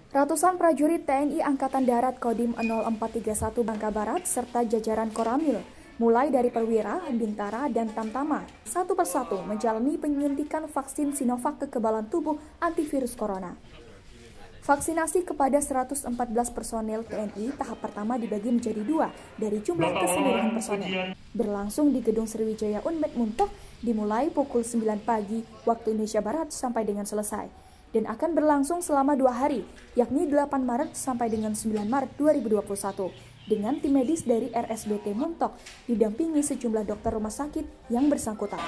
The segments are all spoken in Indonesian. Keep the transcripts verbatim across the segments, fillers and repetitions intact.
Ratusan prajurit T N I Angkatan Darat Kodim nol empat tiga satu Bangka Barat serta jajaran Koramil, mulai dari Perwira, Bintara, dan Tamtama, satu persatu menjalani penyuntikan vaksin Sinovac kekebalan tubuh antivirus corona. Vaksinasi kepada seratus empat belas personel T N I tahap pertama dibagi menjadi dua dari jumlah keseluruhan personel. Berlangsung di Gedung Sriwijaya Unmed Muntok dimulai pukul sembilan pagi waktu Indonesia Barat sampai dengan selesai. Dan akan berlangsung selama dua hari, yakni delapan Maret sampai dengan sembilan Maret dua ribu dua puluh satu, dengan tim medis dari R S B T Muntok didampingi sejumlah dokter rumah sakit yang bersangkutan.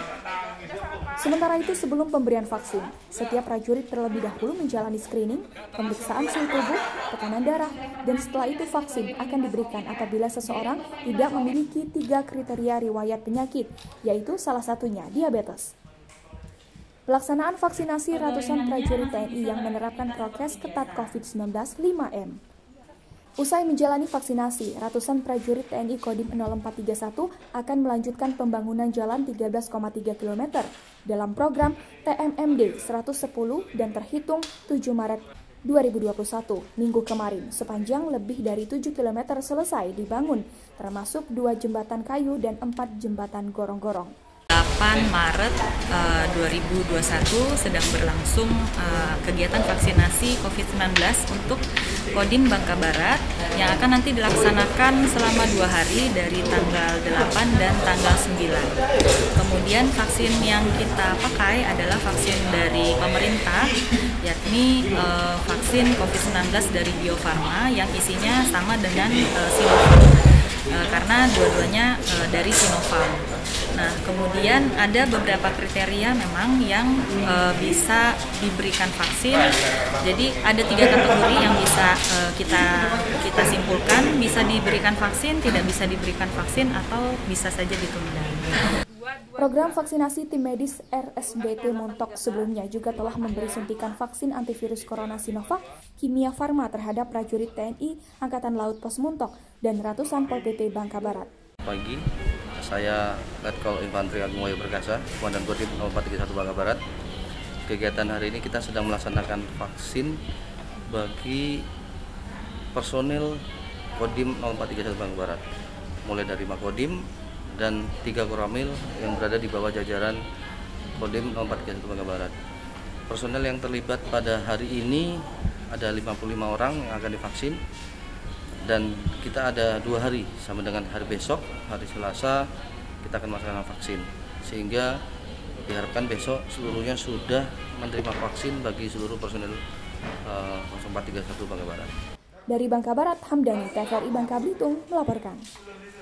Sementara itu, sebelum pemberian vaksin, setiap prajurit terlebih dahulu menjalani screening, pemeriksaan suhu tubuh, tekanan darah, dan setelah itu vaksin akan diberikan apabila seseorang tidak memiliki tiga kriteria riwayat penyakit, yaitu salah satunya diabetes. Pelaksanaan vaksinasi ratusan prajurit T N I yang menerapkan prokes ketat COVID sembilan belas lima M. Usai menjalani vaksinasi, ratusan prajurit T N I Kodim nol empat tiga satu akan melanjutkan pembangunan jalan tiga belas koma tiga kilometer dalam program T M M D seratus sepuluh dan terhitung tujuh Maret dua ribu dua puluh satu, minggu kemarin, sepanjang lebih dari tujuh kilometer selesai dibangun, termasuk dua jembatan kayu dan empat jembatan gorong-gorong. delapan Maret uh, dua ribu dua puluh satu sedang berlangsung uh, kegiatan vaksinasi COVID sembilan belas untuk Kodim Bangka Barat yang akan nanti dilaksanakan selama dua hari dari tanggal delapan dan tanggal sembilan. Kemudian vaksin yang kita pakai adalah vaksin dari pemerintah, yakni uh, vaksin COVID sembilan belas dari Bio Farma yang isinya sama dengan uh, Sinovac. Uh, karena dua-duanya uh, dari Sinovac. Nah, kemudian ada beberapa kriteria memang yang uh, bisa diberikan vaksin. Jadi ada tiga kategori yang bisa uh, kita kita simpulkan, bisa diberikan vaksin, tidak bisa diberikan vaksin, atau bisa saja ditunda. Program vaksinasi tim medis R S B T Muntok sebelumnya juga telah memberi suntikan vaksin antivirus corona Sinovac Kimia Farma terhadap prajurit T N I Angkatan Laut Pos Muntok dan ratusan Pol P P Bangka Barat. Pagi, saya Letkol Infanteri Agung Wayu Perkasa, Komandan Kodim nol empat tiga satu Bangka Barat. Kegiatan hari ini kita sedang melaksanakan vaksin bagi personil Kodim nol empat tiga satu Bangka Barat, mulai dari Makodim dan tiga Koramil yang berada di bawah jajaran Kodim nol empat tiga satu Bangka Barat. Personel yang terlibat pada hari ini ada lima puluh lima orang yang akan divaksin, dan kita ada dua hari sama dengan hari besok, hari Selasa kita akan melaksanakan vaksin, sehingga diharapkan besok seluruhnya sudah menerima vaksin bagi seluruh personel uh, nol empat tiga satu Bangka Barat. Dari Bangka Barat, Hamdani, T V R I Bangka Belitung melaporkan.